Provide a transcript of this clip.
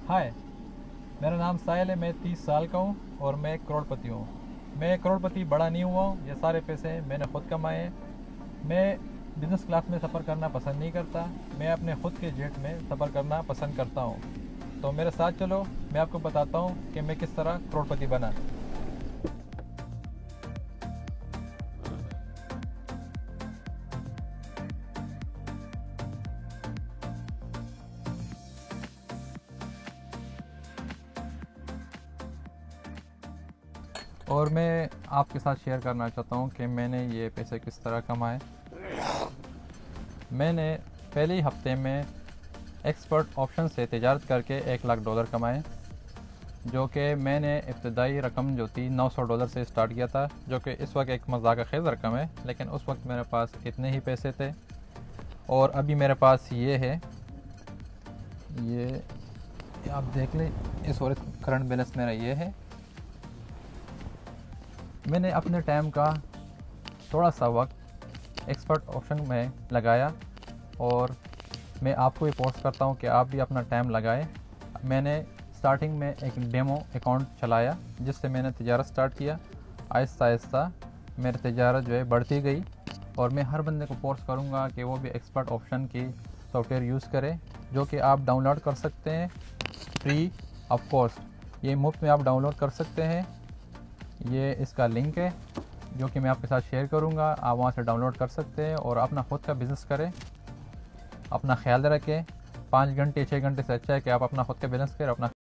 हाय, मेरा नाम साहिल है। मैं 30 साल का हूँ और मैं एक करोड़पति हूँ। मैं करोड़पति बड़ा नहीं हुआ हूँ, ये सारे पैसे मैंने खुद कमाए हैं। मैं बिज़नेस क्लास में सफ़र करना पसंद नहीं करता। मैं अपने खुद के जेट में सफ़र करना पसंद करता हूँ। तो मेरे साथ चलो, मैं आपको बताता हूँ कि मैं किस तरह करोड़पति बना। और मैं आपके साथ शेयर करना चाहता हूँ कि मैंने ये पैसे किस तरह कमाए। मैंने पहले ही हफ्ते में एक्सपर्ट ऑप्शन से तिजारत करके $1 लाख कमाए, जो कि मैंने इब्तदाई रकम जो थी $900 से स्टार्ट किया था, जो कि इस वक्त एक मजाक खेज़ रकम है, लेकिन उस वक्त मेरे पास इतने ही पैसे थे। और अभी मेरे पास ये है, ये आप देख लें, इस वक्त करंट बैलेंस मेरा ये है। मैंने अपने टाइम का थोड़ा सा वक्त एक्सपर्ट ऑप्शन में लगाया और मैं आपको भी पोस्ट करता हूँ कि आप भी अपना टाइम लगाएं। मैंने स्टार्टिंग में एक डेमो अकाउंट चलाया जिससे मैंने तिजारत स्टार्ट किया। आहिस्ता आहिस्ता मेरी तिजारत जो है बढ़ती गई और मैं हर बंदे को पोस्ट करूँगा कि वो भी एक्सपर्ट ऑप्शन की सॉफ्टवेयर यूज़ करे, जो कि आप डाउनलोड कर सकते हैं फ्री ऑफ कॉस्ट। ये मुफ्त में आप डाउनलोड कर सकते हैं। ये इसका लिंक है जो कि मैं आपके साथ शेयर करूँगा। आप वहाँ से डाउनलोड कर सकते हैं और अपना खुद का बिज़नेस करें। अपना ख्याल रखें। 5 घंटे 6 घंटे से अच्छा है कि आप अपना खुद का बिज़नेस करें, अपना